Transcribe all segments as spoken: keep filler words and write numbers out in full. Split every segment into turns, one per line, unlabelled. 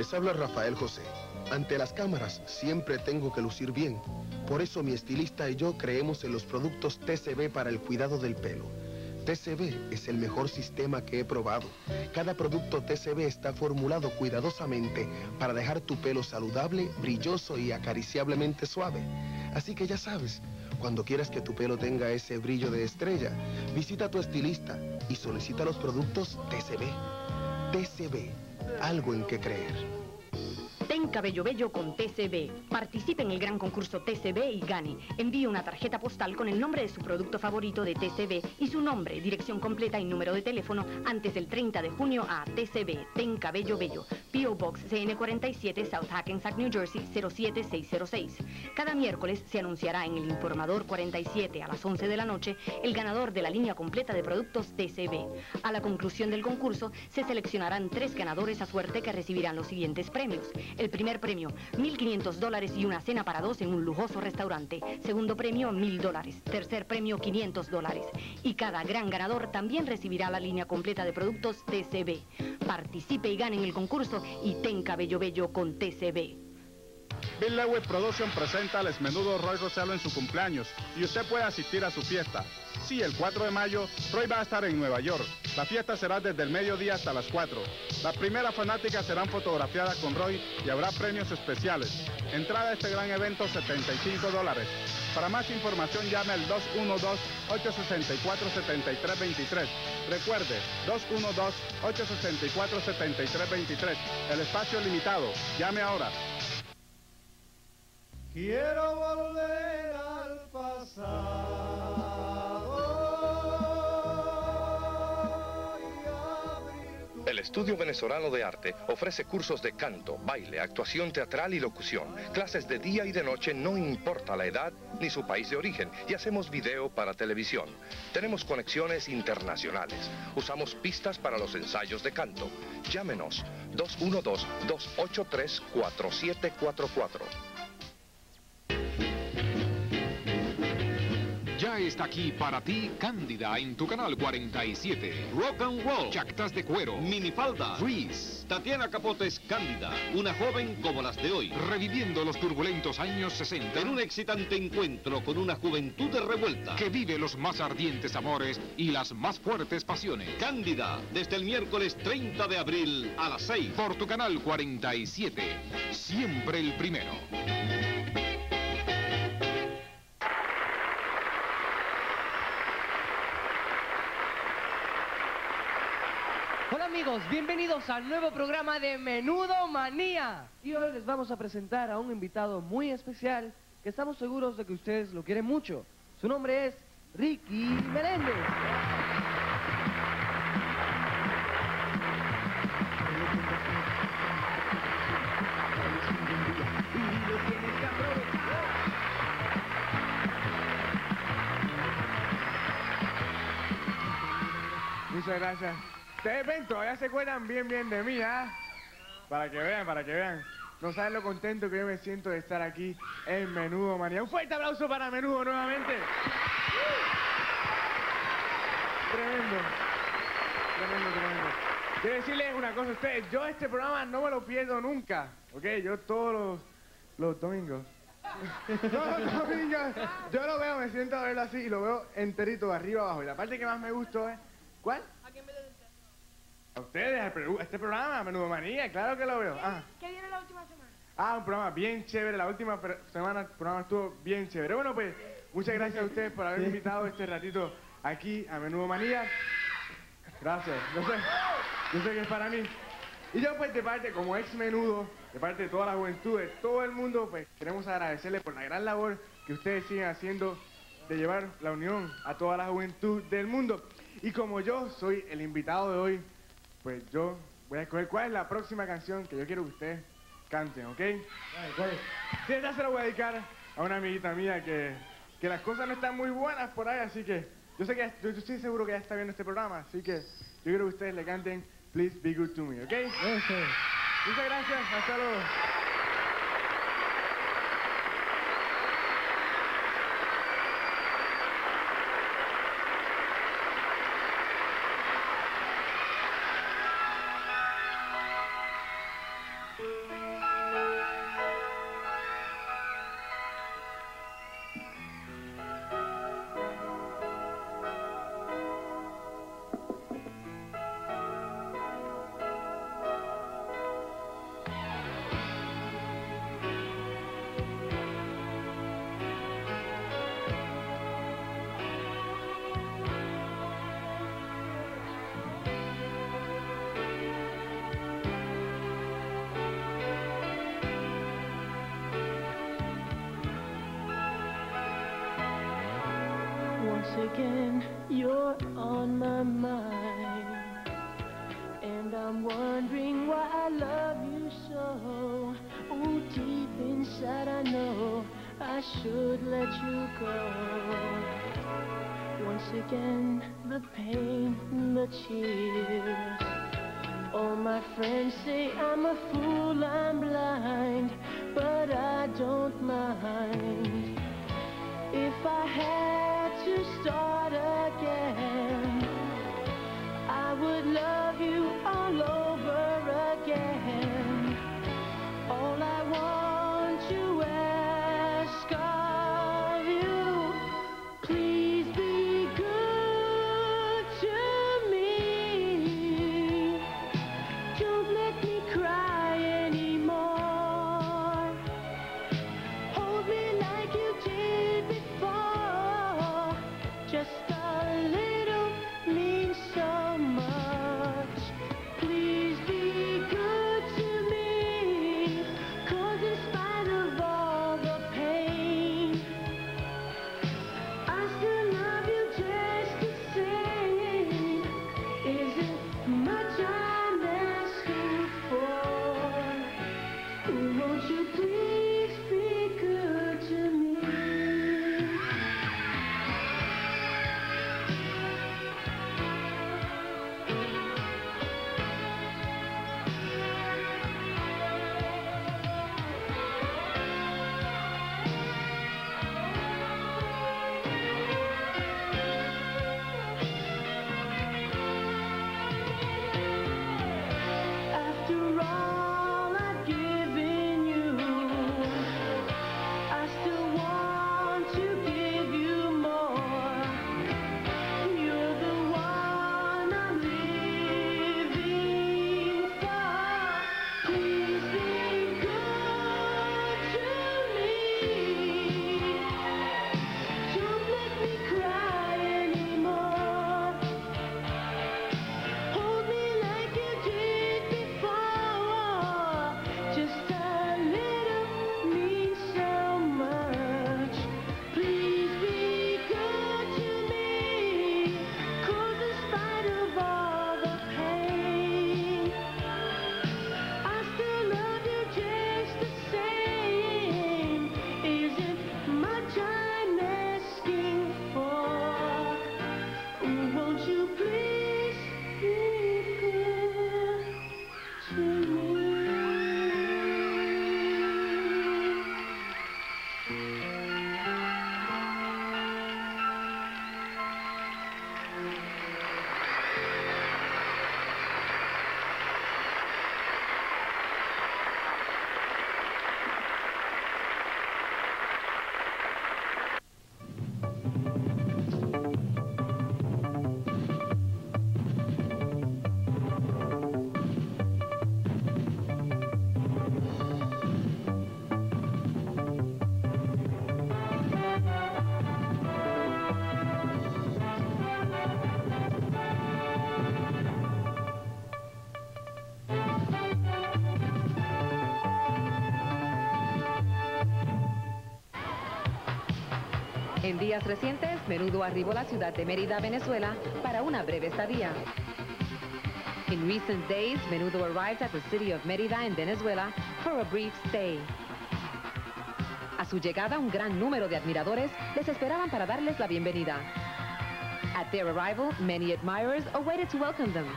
Les habla Rafael José. Ante las cámaras siempre tengo que lucir bien. Por eso mi estilista y yo creemos en los productos T C B para el cuidado del pelo. T C B es el mejor sistema que he probado. Cada producto T C B está formulado cuidadosamente para dejar tu pelo saludable, brilloso y acariciablemente suave. Así que ya sabes, cuando quieras que tu pelo tenga ese brillo de estrella, visita a tu estilista y solicita los productos T C B. T C B, algo en que creer.
Ten cabello bello con T C B. Participe en el gran concurso T C B y gane. Envíe una tarjeta postal con el nombre de su producto favorito de T C B y su nombre, dirección completa y número de teléfono antes del treinta de junio a T C B. Ten cabello bello. P O Box C N cuarenta y siete, South Hackensack, New Jersey, cero siete seis cero seis. Cada miércoles se anunciará en el Informador cuarenta y siete a las once de la noche el ganador de la línea completa de productos T C B. A la conclusión del concurso se seleccionarán tres ganadores a suerte que recibirán los siguientes premios. El primer premio, mil quinientos dólares y una cena para dos en un lujoso restaurante. Segundo premio, mil dólares. Tercer premio, quinientos dólares. Y cada gran ganador también recibirá la línea completa de productos T C B. Participe y gane en el concurso y ten cabello bello con T C B.
Bill Lewis Production presenta al exmenudo Roy Rossello en su cumpleaños y usted puede asistir a su fiesta. Sí, el cuatro de mayo, Roy va a estar en Nueva York. La fiesta será desde el mediodía hasta las cuatro. Las primeras fanáticas serán fotografiadas con Roy y habrá premios especiales. Entrada a este gran evento, setenta y cinco dólares. Para más información llame al dos uno dos, ocho seis cuatro, siete tres dos tres. Recuerde, dos uno dos, ocho seis cuatro, siete tres dos tres. El espacio es limitado. Llame ahora.
Quiero volver al pasado y abrir tu...
El Estudio Venezolano de Arte ofrece cursos de canto, baile, actuación teatral y locución. Clases de día y de noche, no importa la edad ni su país de origen. Y hacemos video para televisión. Tenemos conexiones internacionales. Usamos pistas para los ensayos de canto. Llámenos dos uno dos, dos ocho tres, cuatro siete cuatro cuatro.
Ya está aquí para ti Cándida en tu canal cuarenta y siete.
Rock and Roll,
Chactas de cuero,
Minifalda,
Freeze,
Tatiana Capotes Cándida, una joven como las de hoy,
reviviendo los turbulentos años sesenta.
en un excitante encuentro con una juventud de revuelta.
Que vive los más ardientes amores y las más fuertes pasiones.
Cándida, desde el miércoles treinta de abril a las seis.
Por tu canal cuarenta y siete, siempre el primero.
Hola amigos, bienvenidos al nuevo programa de Menudo Manía. Y hoy les vamos a presentar a un invitado muy especial que estamos seguros de que ustedes lo quieren mucho. Su nombre es Ricky Meléndez.
Muchas gracias. Ustedes ven, todavía se acuerdan bien, bien de mí, ¿ah? Para que vean, para que vean. No saben lo contento que yo me siento de estar aquí en Menudo Manía. Un fuerte aplauso para Menudo nuevamente. Tremendo. Tremendo, tremendo. Quiero decirles una cosa a ustedes. Yo este programa no me lo pierdo nunca. ¿Ok? Yo todos los, los domingos. Todos los domingos. Yo lo veo, me siento a verlo así y lo veo enterito de arriba abajo. Y la parte que más me gustó es... ¿Cuál? A ustedes, a este programa, Menudo Manía, claro que lo veo. Ah.
¿Qué viene la última semana?
Ah, un programa bien chévere, la última semana el programa estuvo bien chévere. Bueno, pues, muchas gracias a ustedes por haberme invitado este ratito aquí a Menudo Manía. Gracias, yo sé, yo sé que es para mí. Y yo, pues, de parte, como ex menudo, de parte de toda la juventud, de todo el mundo, pues, queremos agradecerles por la gran labor que ustedes siguen haciendo de llevar la unión a toda la juventud del mundo. Y como yo soy el invitado de hoy, pues yo voy a escoger cuál es la próxima canción que yo quiero que ustedes canten, ¿ok? Sí, esta se la voy a dedicar a una amiguita mía que, que las cosas no están muy buenas por ahí, así que yo sé que ya, yo estoy seguro que ya está viendo este programa, así que yo quiero que ustedes le canten Please Be Good To Me, ¿ok? Okay. Muchas gracias, hasta luego.
again, you're on my mind, and I'm wondering why I love you so. Oh, deep inside I know I should let you go. Once again, the pain, the tears. All my friends say I'm a fool, I'm blind, but I don't mind. If I had to start again, I would love you all over again. All I want to ask of you, please be good to me. Don't let me cry anymore. Hold me like you did before. Just a little means so much. Please be good to me, 'cause in spite of all the pain, I still love you just the same. Isn't much I'm asking for. Won't you please be good to me? After all I've given you, I still want to give you more. You're the one I'm living for. Please be good to me. Don't let me cry anymore. Hold me like you did before. Just a little means so much. Please be good to me, 'cause in spite of all the pain, I still love you just the same. Isn't much I'm asking for. Won't you please be good to me?
En días recientes, Menudo arribó a la ciudad de Mérida, Venezuela, para una breve estadía. In recent days, Menudo arrived at the city of Mérida in Venezuela for a brief stay. A su llegada, un gran número de admiradores les esperaban para darles la bienvenida. At their arrival, many admirers awaited to welcome them.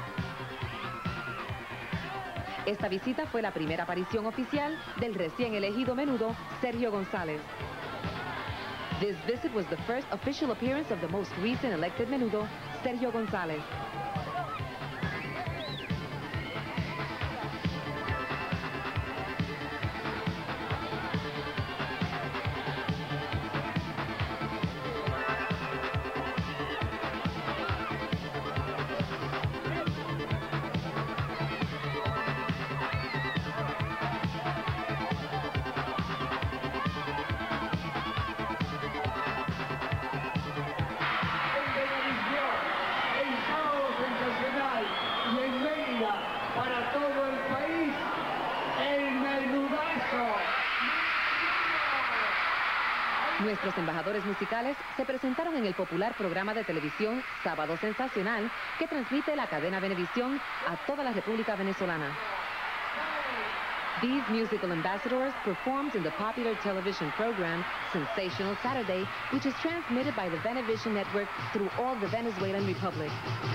Esta visita fue la primera aparición oficial del recién elegido Menudo, Sergio González. This visit was the first official appearance of the most recent elected Menudo, Sergio González. Nuestros embajadores musicales se presentaron en el popular programa de televisión Sábado Sensacional, que transmite la cadena Venevisión a toda la República Venezolana. These musical ambassadors performed in the popular television program Sensational Saturday, which is transmitted by the Venevision network through all the Venezuelan Republic.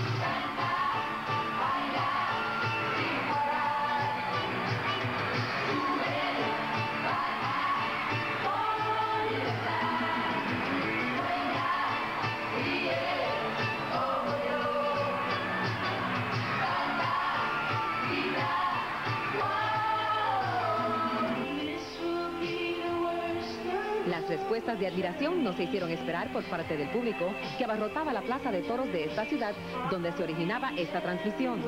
Las respuestas de admiración no se hicieron esperar por parte del público, que abarrotaba la plaza de toros de esta ciudad, donde se originaba esta transmisión.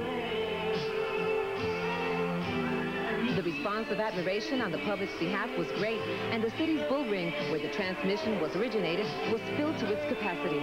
The response of admiration on the public's behalf was great, and the city's bull ring, where the transmission was originated, was filled to its capacity.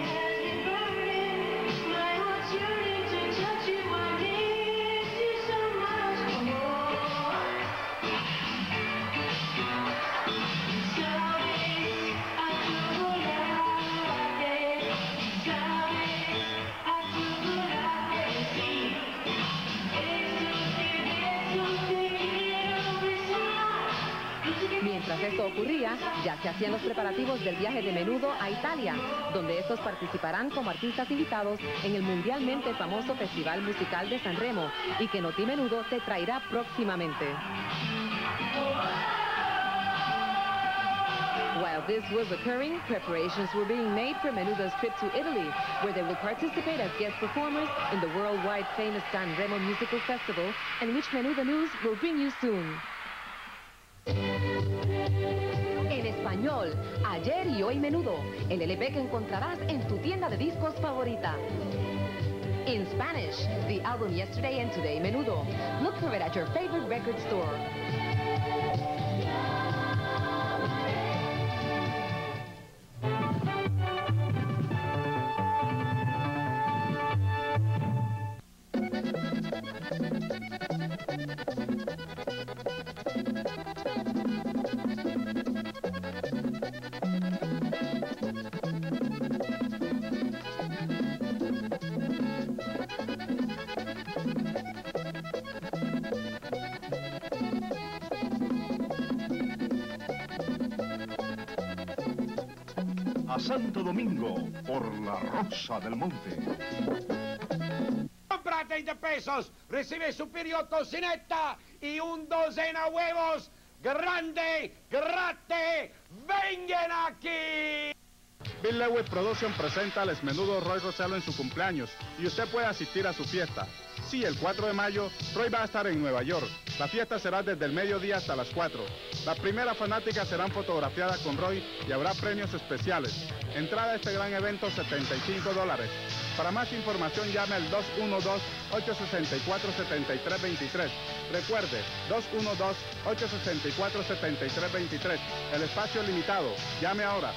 Mientras esto ocurría, ya se hacían los preparativos del viaje de Menudo a Italia, donde estos participarán como artistas invitados en el mundialmente famoso Festival Musical de Sanremo, y que Noti Menudo te traerá próximamente. While this was occurring, preparations were being made for Menudo's trip to Italy, where they will participate as guest performers in the worldwide famous Sanremo Musical Festival, and which Menudo News will bring you soon. En español, Ayer y Hoy Menudo, el L P que encontrarás en tu tienda de discos favorita. In Spanish, the album Yesterday and Today Menudo. Look for it at your favorite record store.
A Santo Domingo por la Rosa del Monte.
Compra treinta pesos, recibe superior tocineta y un docena huevos grande, grate, vengan aquí.
Bill Lewis Production presenta al Menudo Roy Rossello en su cumpleaños y usted puede asistir a su fiesta. Sí, el cuatro de mayo, Roy va a estar en Nueva York. La fiesta será desde el mediodía hasta las cuatro. Las primeras fanáticas serán fotografiadas con Roy y habrá premios especiales. Entrada a este gran evento, setenta y cinco dólares. Para más información llame al dos uno dos, ocho seis cuatro, siete tres dos tres. Recuerde, dos uno dos, ocho seis cuatro, siete tres dos tres. El espacio es limitado. Llame ahora.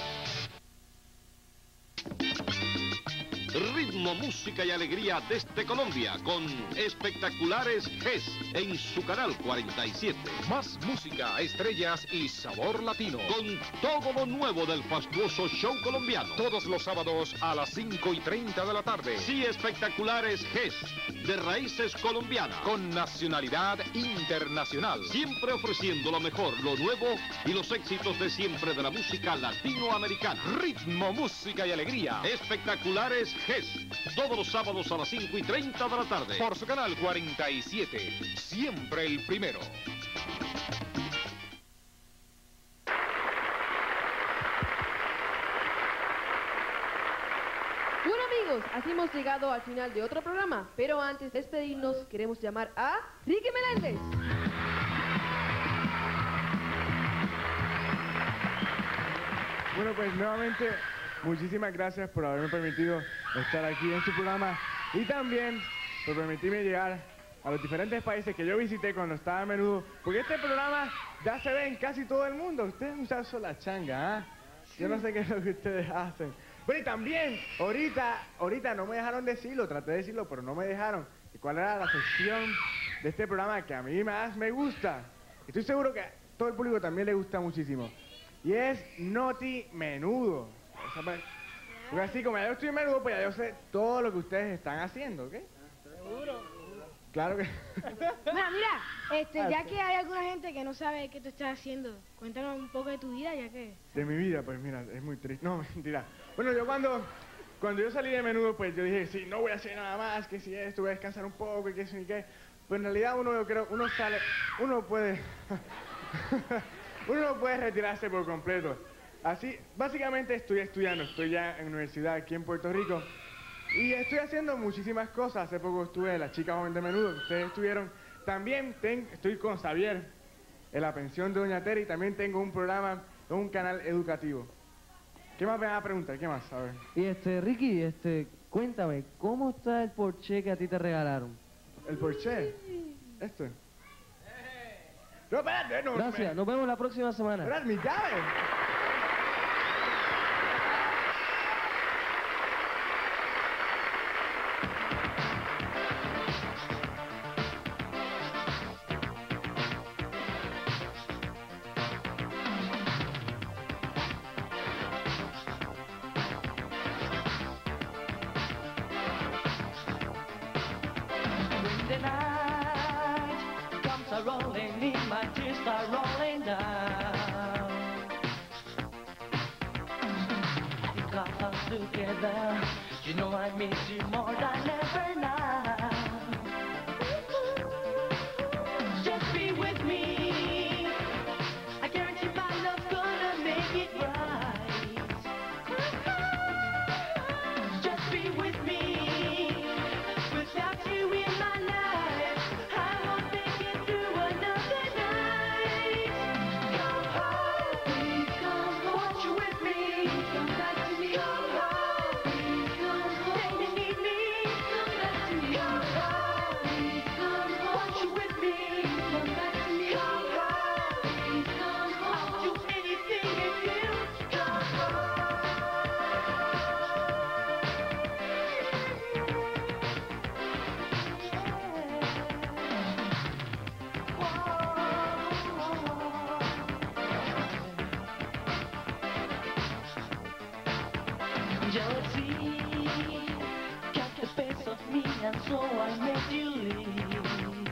Ritmo, música y alegría desde Colombia con Espectaculares G E S en su canal cuarenta y siete.
Más música, estrellas y sabor latino.
Con todo lo nuevo del fastuoso show colombiano.
Todos los sábados a las cinco y treinta de la tarde.
Sí, Espectaculares G E S, de raíces colombianas.
Con nacionalidad internacional.
Siempre ofreciendo lo mejor, lo nuevo y los éxitos de siempre de la música latinoamericana.
Ritmo, música y alegría.
Espectaculares G E S, todos los sábados a las cinco y treinta de la tarde.
Por su canal cuarenta y siete, siempre el primero.
Bueno amigos, así hemos llegado al final de otro programa, pero antes de despedirnos queremos llamar a Ricky Meléndez.
Bueno, pues nuevamente muchísimas gracias por haberme permitido estar aquí en su programa y también por permitirme llegar a los diferentes países que yo visité cuando estaba a Menudo, porque este programa ya se ve en casi todo el mundo. Ustedes usan sola changa, ¿ah? Yo no sé qué es lo que ustedes hacen. Bueno, y también, ahorita, ahorita no me dejaron decirlo, traté de decirlo, pero no me dejaron. ¿Y cuál era la sección de este programa que a mí más me gusta? Estoy seguro que a todo el público también le gusta muchísimo. y es Noti Menudo. O sea, pues, porque así como ya yo estoy en menudo, pues ya yo sé todo lo que ustedes están haciendo, ¿ok?
Seguro.
Claro que...
Mira, mira, este, ya que hay alguna gente que no sabe qué tú estás haciendo, cuéntanos un poco de tu vida, ya que...
De mi vida, pues mira, es muy triste. No, mentira. Bueno, yo cuando, cuando yo salí de menudo, pues yo dije, sí, no voy a hacer nada más, que si esto, voy a descansar un poco, y que eso, ni qué. Pues en realidad uno, yo creo, uno sale, uno puede... uno no puede retirarse por completo. Así, básicamente estoy estudiando, estoy ya en universidad aquí en Puerto Rico. Y estoy haciendo muchísimas cosas. Hace poco estuve en La Chica Joven de Menudo, que ustedes estuvieron. También ten, estoy con Xavier en La Pensión de Doña Terry. También tengo un programa en un canal educativo. ¿Qué más me van a preguntar? ¿Qué más? A ver.
Y este, Ricky, este, cuéntame, ¿cómo está el Porsche que a ti te regalaron?
¿El Porsche? Este. No, espérate, no.
Gracias,
me...
nos vemos la próxima semana.
Espérate, mi llave.
The night comes a rolling in, my tears start rolling down. We got us together, you know I miss you more than ever now. Just be with me, I guarantee my love's gonna make it right. Just be with me, without you in my life, I won't make it through another night. Come home, please come home. Want you with me, come back to me. Come home, please come home. Say you need me, come back to me. Come home, please come home. Want you with me, come back to me. Come home, please come home. I'll do anything if you come home. Jealousy got the best of me, and so I made you leave.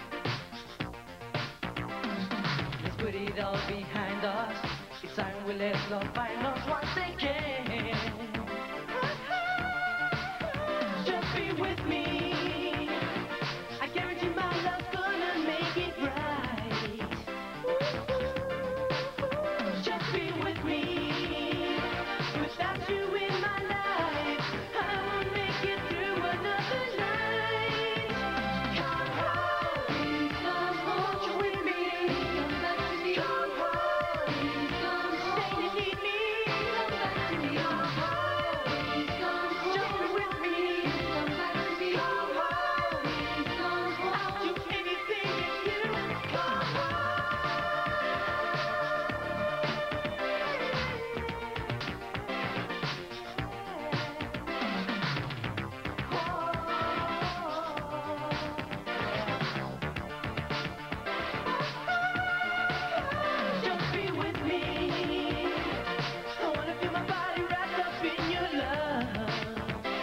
Let's put it all behind us. It's time we let love find us once again. Just be with me, I guarantee my love's gonna make it right. Just be with me, without you in my life, I won't make it through another night. Come home, please come home. Want you with me, come back to me. Come home, please come home. Say you need me, come back to me. Come home, please come home. Just be with me, come back to me. Come home, please come home. I'll do anything if you come home. Just be with me, I wanna feel my body wrapped up in your love.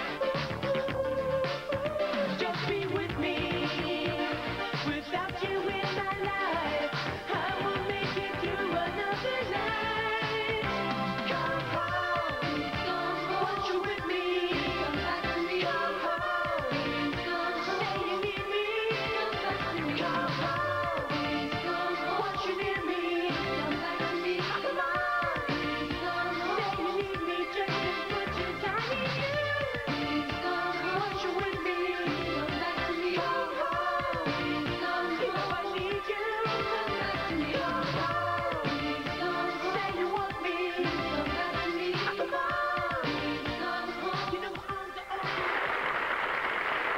Just be with me, without you in my life, I won't make it through another night. Come home, please come home. Want you with me, come back to me. Come home, please come home. Say you need me, come back to me. Come home, please come home. Want you near me, come back to me. Come on, please come home. Say you need me, just as much as I need you. Please come home. Want you with me, come back to me. Come home, please come home. You know I need you, come back to me. Come home, please come home. Say you want me, come back to me. Come on, please come home. You know I'm the only.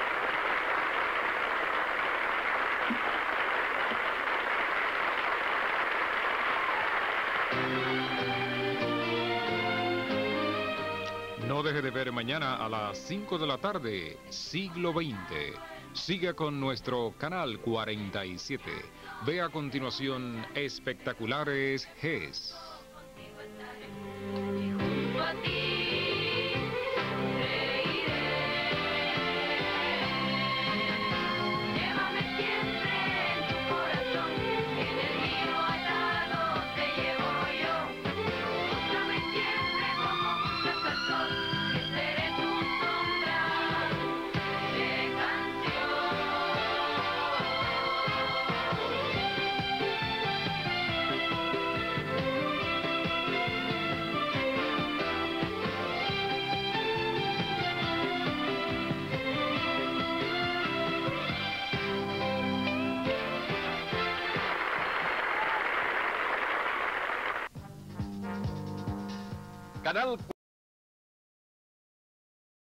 No deje de ver mañana a las cinco de la tarde, Siglo veinte. Siga con nuestro canal cuarenta y siete. Ve a continuación Espectaculares G E S.
Canal